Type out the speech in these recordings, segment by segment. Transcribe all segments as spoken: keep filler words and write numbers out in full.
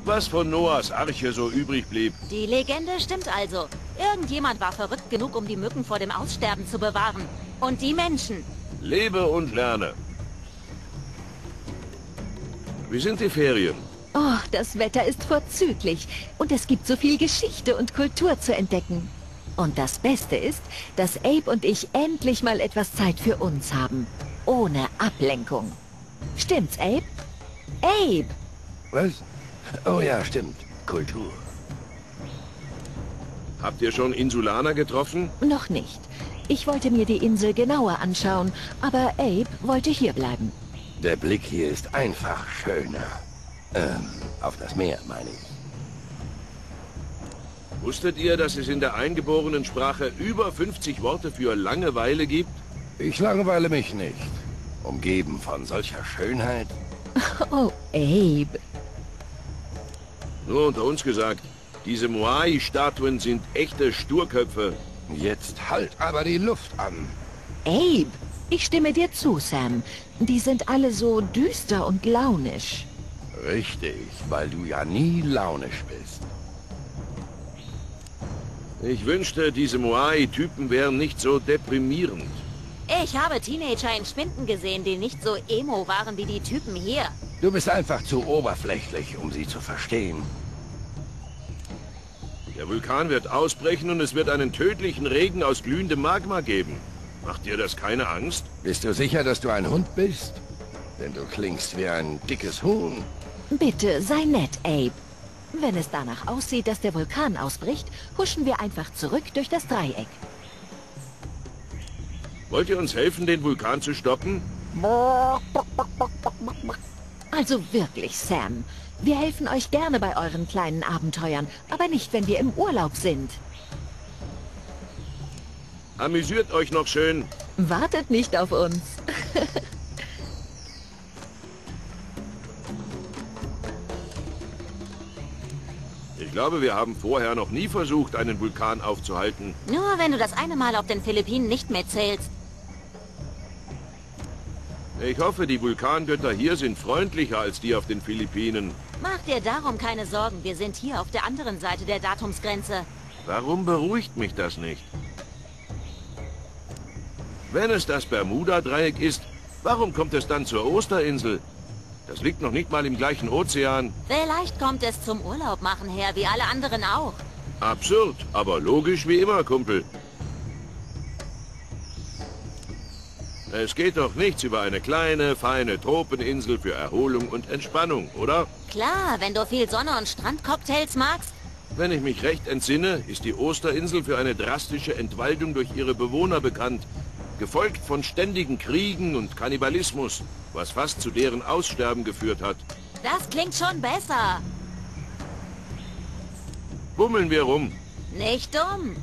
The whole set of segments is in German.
was von Noahs Arche so übrig blieb. Die Legende stimmt also. Irgendjemand war verrückt genug, um die Mücken vor dem Aussterben zu bewahren. Und die Menschen. Lebe und lerne. Wie sind die Ferien? Oh, das Wetter ist vorzüglich. Und es gibt so viel Geschichte und Kultur zu entdecken. Und das Beste ist, dass Abe und ich endlich mal etwas Zeit für uns haben. Ohne Ablenkung. Stimmt's, Abe? Abe! Was? Oh ja, stimmt. Kultur. Habt ihr schon Insulaner getroffen? Noch nicht. Ich wollte mir die Insel genauer anschauen, aber Abe wollte hier bleiben. Der Blick hier ist einfach schöner. Ähm, auf das Meer, meine ich. Wusstet ihr, dass es in der eingeborenen Sprache über fünfzig Worte für Langeweile gibt? Ich langweile mich nicht. Umgeben von solcher Schönheit. Oh, Abe. Nur unter uns gesagt, diese Moai-Statuen sind echte Sturköpfe. Jetzt halt aber die Luft an. Abe, ich stimme dir zu, Sam. Die sind alle so düster und launisch. Richtig, weil du ja nie launisch bist. Ich wünschte, diese Moai-Typen wären nicht so deprimierend. Ich habe Teenager in Schwinden gesehen, die nicht so emo waren wie die Typen hier. Du bist einfach zu oberflächlich, um sie zu verstehen. Der Vulkan wird ausbrechen und es wird einen tödlichen Regen aus glühendem Magma geben. Macht dir das keine Angst? Bist du sicher, dass du ein Hund bist? Denn du klingst wie ein dickes Huhn. Bitte, sei nett, Abe. Wenn es danach aussieht, dass der Vulkan ausbricht, huschen wir einfach zurück durch das Dreieck. Wollt ihr uns helfen, den Vulkan zu stoppen? Also wirklich, Sam. Wir helfen euch gerne bei euren kleinen Abenteuern, aber nicht, wenn wir im Urlaub sind. Amüsiert euch noch schön. Wartet nicht auf uns. Ich glaube, wir haben vorher noch nie versucht, einen Vulkan aufzuhalten. Nur wenn du das eine Mal auf den Philippinen nicht mitzählst. Ich hoffe, die Vulkangötter hier sind freundlicher als die auf den Philippinen. Mach dir darum keine Sorgen, wir sind hier auf der anderen Seite der Datumsgrenze. Warum beruhigt mich das nicht? Wenn es das Bermuda-Dreieck ist, warum kommt es dann zur Osterinsel? Das liegt noch nicht mal im gleichen Ozean. Vielleicht kommt es zum Urlaub machen her, wie alle anderen auch. Absurd, aber logisch wie immer, Kumpel. Es geht doch nichts über eine kleine, feine Tropeninsel für Erholung und Entspannung, oder? Klar, wenn du viel Sonne und Strandcocktails magst. Wenn ich mich recht entsinne, ist die Osterinsel für eine drastische Entwaldung durch ihre Bewohner bekannt. Gefolgt von ständigen Kriegen und Kannibalismus, was fast zu deren Aussterben geführt hat. Das klingt schon besser. Bummeln wir rum. Nicht dumm.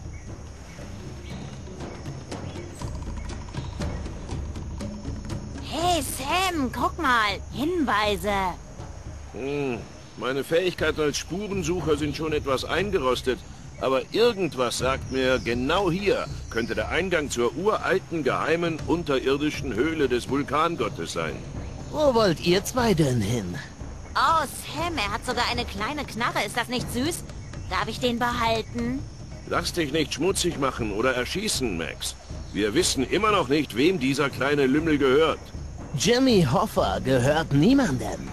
Hey Sam, guck mal. Hinweise. Hm, meine Fähigkeiten als Spurensucher sind schon etwas eingerostet. Aber irgendwas sagt mir, genau hier könnte der Eingang zur uralten, geheimen, unterirdischen Höhle des Vulkangottes sein. Wo wollt ihr zwei denn hin? Oh, Sam, er hat sogar eine kleine Knarre. Ist das nicht süß? Darf ich den behalten? Lass dich nicht schmutzig machen oder erschießen, Max. Wir wissen immer noch nicht, wem dieser kleine Lümmel gehört. Jimmy Hoffa gehört niemandem.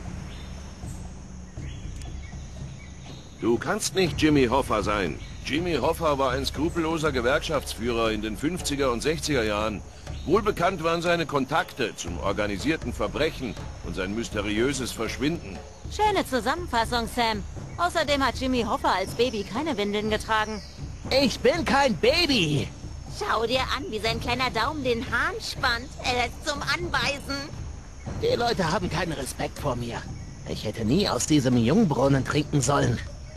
Du kannst nicht Jimmy Hoffa sein. Jimmy Hoffa war ein skrupelloser Gewerkschaftsführer in den fünfziger und sechziger Jahren. Wohlbekannt waren seine Kontakte zum organisierten Verbrechen und sein mysteriöses Verschwinden. Schöne Zusammenfassung, Sam. Außerdem hat Jimmy Hoffa als Baby keine Windeln getragen. Ich bin kein Baby. Schau dir an, wie sein kleiner Daumen den Hahn spannt. Er ist zum Anbeißen. Die Leute haben keinen Respekt vor mir. Ich hätte nie aus diesem Jungbrunnen trinken sollen.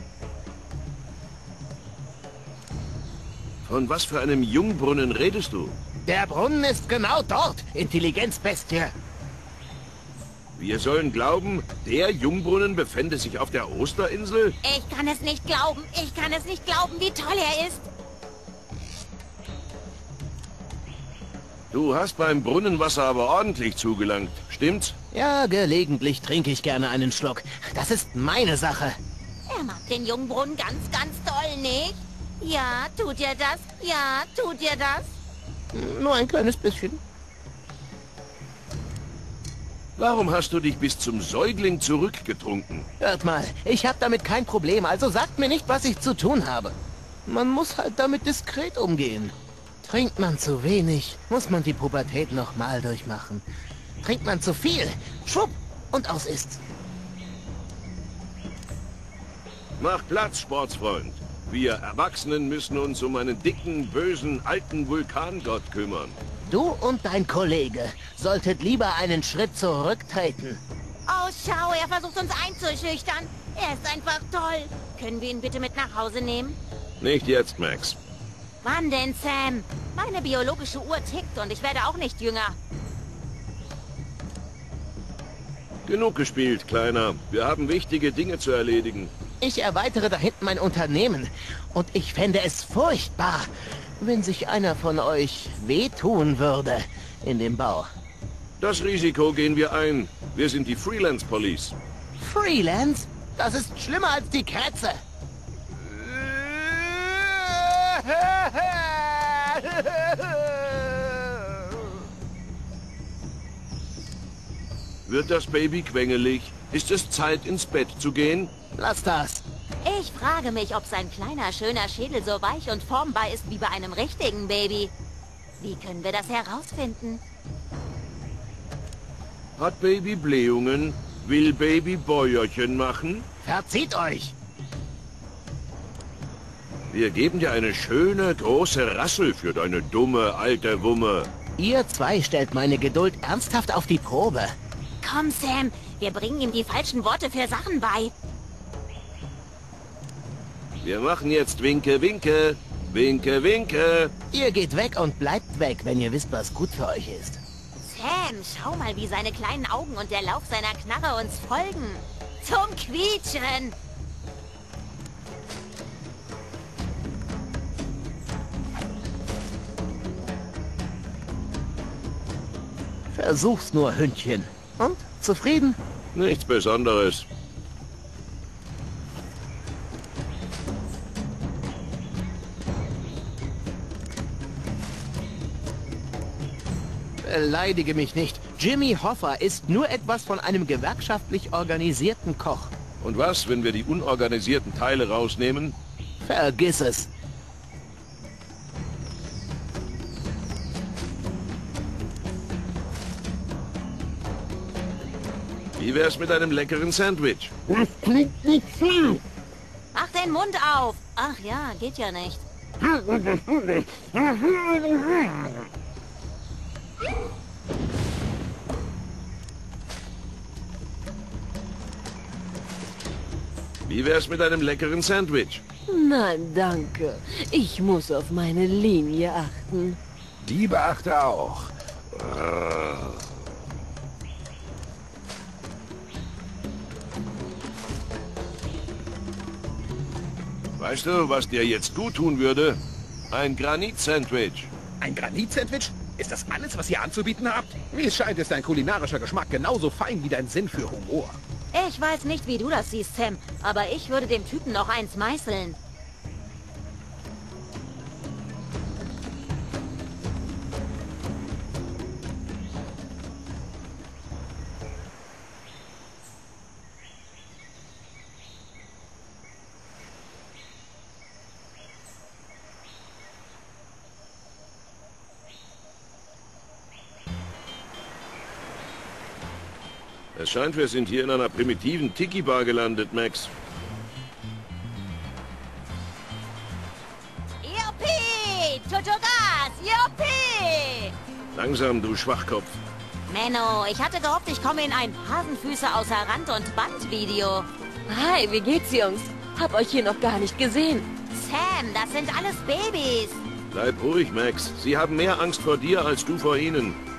Von was für einem Jungbrunnen redest du? Der Brunnen ist genau dort, Intelligenzbestie. Wir sollen glauben, der Jungbrunnen befände sich auf der Osterinsel? Ich kann es nicht glauben. Ich kann es nicht glauben, wie toll er ist. Du hast beim Brunnenwasser aber ordentlich zugelangt, stimmt's? Ja, gelegentlich trinke ich gerne einen Schluck. Das ist meine Sache. Er mag den Jungbrunnen ganz, ganz toll, nicht? Ja, tut ihr das? Ja, tut ihr das? Nur ein kleines bisschen. Warum hast du dich bis zum Säugling zurückgetrunken? Hört mal, ich habe damit kein Problem, also sagt mir nicht, was ich zu tun habe. Man muss halt damit diskret umgehen. Trinkt man zu wenig, muss man die Pubertät nochmal durchmachen. Trinkt man zu viel, schwupp, und aus ist's. Mach Platz, Sportsfreund. Wir Erwachsenen müssen uns um einen dicken, bösen, alten Vulkangott kümmern. Du und dein Kollege solltet lieber einen Schritt zurücktreten. Oh, schau, er versucht uns einzuschüchtern. Er ist einfach toll. Können wir ihn bitte mit nach Hause nehmen? Nicht jetzt, Max. Wann denn, Sam? Meine biologische Uhr tickt und ich werde auch nicht jünger. Genug gespielt, Kleiner. Wir haben wichtige Dinge zu erledigen. Ich erweitere da hinten mein Unternehmen. Und ich fände es furchtbar, wenn sich einer von euch wehtun würde in dem Bau. Das Risiko gehen wir ein. Wir sind die Freelance Police. Freelance? Das ist schlimmer als die Krätze. Wird das Baby quengelig? Ist es Zeit, ins Bett zu gehen? Lass das. Ich frage mich, ob sein kleiner, schöner Schädel so weich und formbar ist wie bei einem richtigen Baby. Wie können wir das herausfinden? Hat Baby Blähungen? Will Baby Bäuerchen machen? Verzieht euch. Wir geben dir eine schöne, große Rassel für deine dumme, alte Wumme. Ihr zwei stellt meine Geduld ernsthaft auf die Probe. Komm, Sam, wir bringen ihm die falschen Worte für Sachen bei. Wir machen jetzt Winke, Winke. Winke, Winke. Ihr geht weg und bleibt weg, wenn ihr wisst, was gut für euch ist. Sam, schau mal, wie seine kleinen Augen und der Lauf seiner Knarre uns folgen. Zum Quietschen. Versuch's nur, Hündchen. Und? Zufrieden? Nichts Besonderes. Beleidige mich nicht. Jimmy Hoffa ist nur etwas von einem gewerkschaftlich organisierten Koch. Und was, wenn wir die unorganisierten Teile rausnehmen? Vergiss es. Wie wär's mit einem leckeren Sandwich? Das klingt nicht viel. Mach den Mund auf. Ach ja, geht ja nicht. Wie wär's mit einem leckeren Sandwich? Nein, danke. Ich muss auf meine Linie achten. Die beachte auch. Weißt du, was dir jetzt gut tun würde? Ein Granit-Sandwich. Ein Granit-Sandwich? Ist das alles, was ihr anzubieten habt? Wie es scheint, ist dein kulinarischer Geschmack genauso fein wie dein Sinn für Humor. Ich weiß nicht, wie du das siehst, Sam, aber ich würde dem Typen noch eins meißeln. Es scheint, wir sind hier in einer primitiven Tiki-Bar gelandet, Max. Juppie! Tutugas! Juppie! Langsam, du Schwachkopf. Menno, ich hatte gehofft, ich komme in ein Hasenfüße außer Rand und Band Video. Hi, wie geht's, Jungs? Hab euch hier noch gar nicht gesehen. Sam, das sind alles Babys. Bleib ruhig, Max. Sie haben mehr Angst vor dir als du vor ihnen.